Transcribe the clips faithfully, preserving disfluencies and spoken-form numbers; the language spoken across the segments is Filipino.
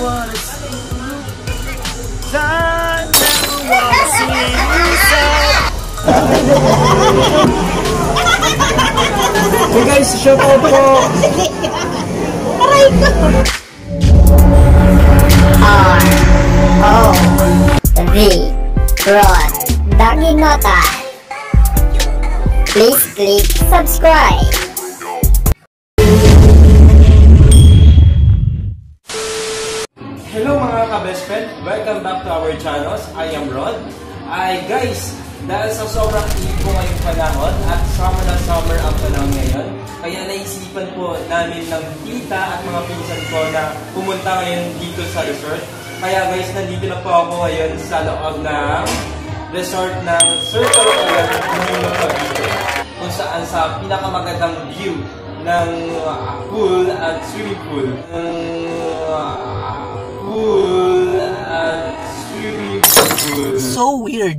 wanna see you. I never wanna see you sad. Hey guys, shout out po. Aray ko. R O V Ron Daging Nota. Please click subscribe. Hello mga ka-best friend, welcome back to our channels. I am Ron. Ay guys, dahil sa sobrang init po ngayong panahon at summer na summer ang panahon ngayon, kaya naisipan po namin ng tita at mga pinsan ko na pumunta ngayon dito sa resort. Kaya guys, nandito na po ako ngayon sa loob ng resort ng Circle Island Cavite, kung saan sa pinakamagandang view ng uh, pool at swimming pool. Uh, pool at swimming pool. So weird.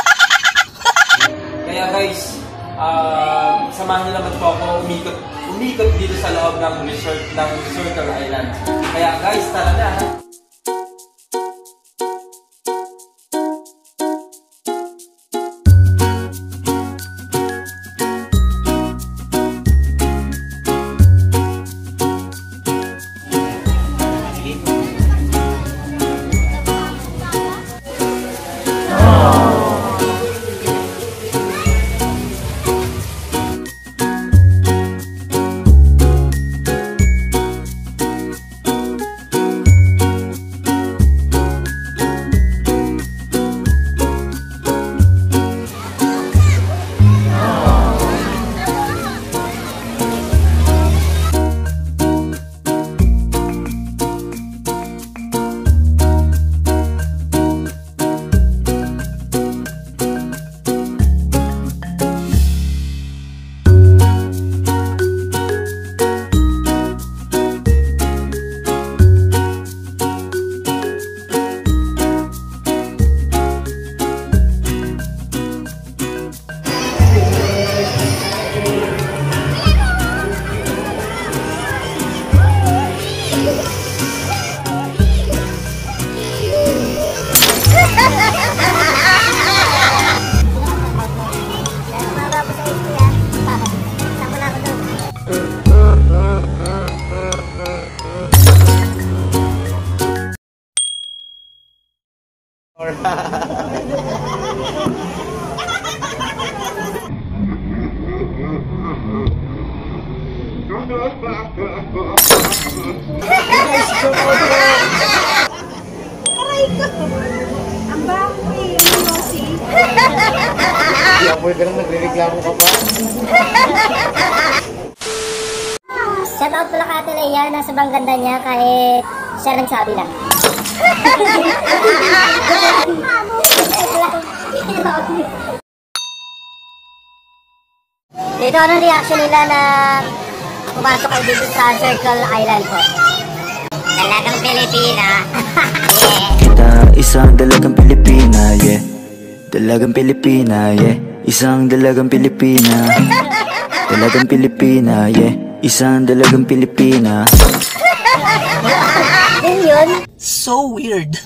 Kaya guys, uh, samahan niyo naman po ako umikot, umikot dito sa loob ng resort ng Circle Island. Kaya guys, tara na! Aray ko. Ang baho eh, Rosie. Hindi ako yung ganun, nagre-reklamo ka pa. Shoutout pala ka Ate Leia na sobrang ganda niya kahit siya nagsabi lang. Dito ano reaction nila na pumasok kayo dito sa Circle Island po. Dalagang Pilipina. Yeah. Kita isang dalagang Pilipina, yeah. Dalagang Pilipina, yeah. Isang dalagang Pilipina. Dalagang Pilipina, yeah. Isang dalagang Pilipina. Yun yun. So weird.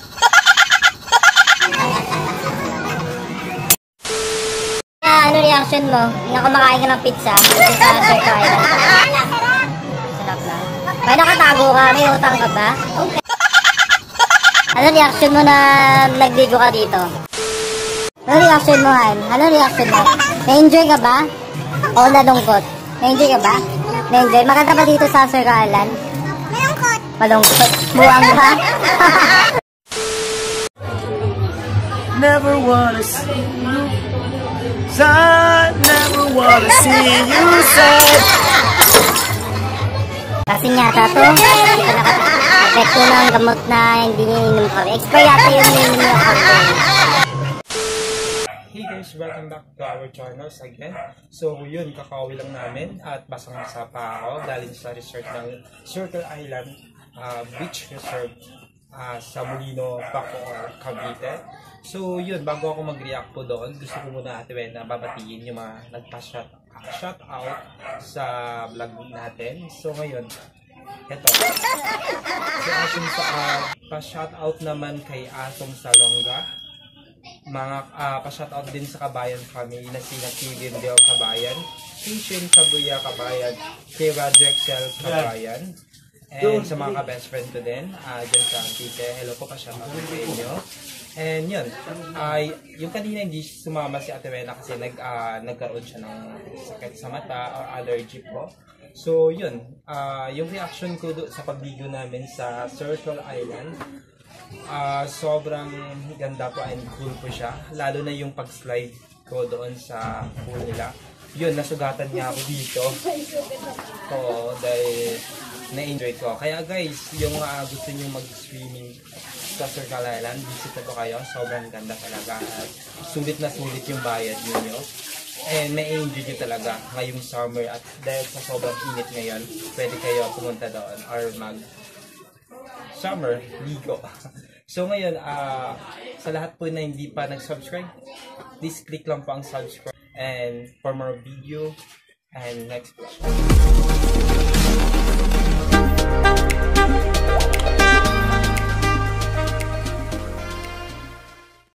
Ah, ano reaction mo? Na kumakain ka ng pizza dito sa Circle Island? Sarap lang. May nakatago ka? May utang ka ba? Okay. Ano reaction mo na nagdigo ka dito? Ano reaction mo, Han? Ano reaction mo? Na-enjoy ka ba? O nalungkot? Na-enjoy ka ba? Na-enjoy? Maganda ba dito sa Circle Island? Malungkot. Malungkot? Buwang ka? Never wanna see you. I never wanna see you sad. Kasi nga to, hindi ko nakapekto ng gamot na hindi niya inom kami. Expire yata yun inom niya kami. Hey guys, welcome back to our channels again. So yun, kakauwi lang namin at basang-basa pa ako galing sa resort ng Circle Island uh, Beach Resort uh, sa Molino, Bacoor, Cavite. So yun, bago ako mag-react po doon, gusto ko muna Ate Wena babatiin yung mga nagpa-shout uh, shout out sa vlog natin. So ngayon, Ito. Si Asim sa uh, pa-shoutout naman kay Atong Salonga. Mga uh, pa-shoutout din sa Kabayan family na sina Kevin Del Kabayan, Kishin Kabuya Kabayan, kay Radrexel Kabayan, and sa mga ka-best friend ko din, uh, dyan sa Antike. Hello po, pa-shoutout sa inyo. And yun, ay uh, yung kanina hindi sumama si Ate Wena kasi nag, uh, nagkaroon siya ng sakit sa mata or allergy po. So yun, uh, yung reaction ko do, sa pag-video namin sa Circle Island, uh, sobrang ganda po and cool po siya. Lalo na yung pag-slide ko doon sa pool nila. Yun, nasugatan niya ako dito. So, dahil na-enjoy ko. Kaya guys, yung uh, gusto niyo mag-swimming sa Circle Island, visit na po kayo. Sobrang ganda talaga. At sulit na sulit yung bayad niyo. And na-enjoy nyo talaga ngayong summer. At dahil sa sobrang init ngayon, pwede kayo pumunta doon or mag summer ligo. So ngayon, uh, sa lahat po na hindi pa nag-subscribe, please click lang po ang subscribe. And for more video and next vlog.